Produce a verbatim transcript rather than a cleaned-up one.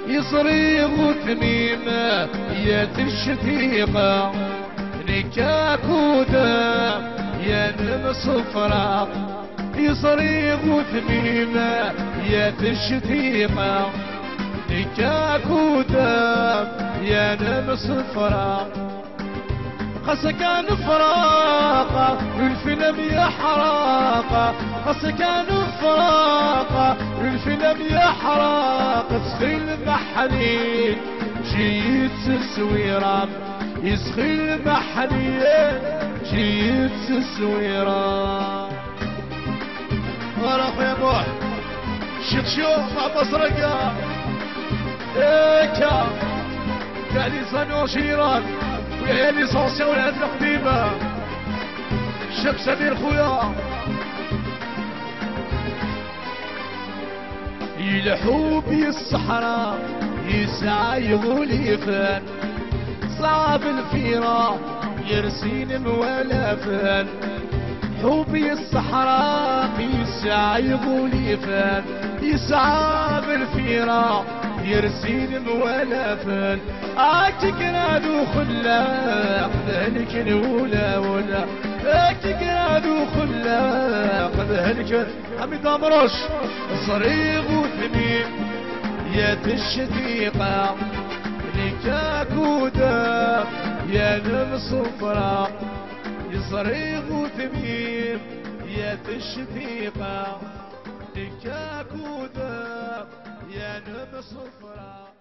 يصريغ ثميمة يا الشتيقة نكاك ودم يا نم صفرة يصريغ ثميمة يا الشتيقة نكاك ودم يا نم صفرة خسكان فراقة والفيلم يحرق خسكان فراقة والفيلم يحرق تسخيل محنين جيت تسويرة يسخيل محنين جيت تسويرة ورا يا بوح شيخ شوف مع مسرقة ايكا قاعد يصنعوا شيران ويا ليسونسيا والعز القديمة الشيخ سمير خويا يلحو بي الصحراء يسعى يغلفان صعب الفيرة يرسين موالفان حوبي الصحراء يسعى يغلفان يسعى بالفيرة يرسين موالفان اعتقنادو خلاق ذلك الولا ولا اعتقنادو خلاق ذلك حميد امرش صريغ وثمين يا الشتيقة نكاك ودم يا نم صفرة يصريغ وثمين يا الشتيقة نكاك ودم يا نم صفرة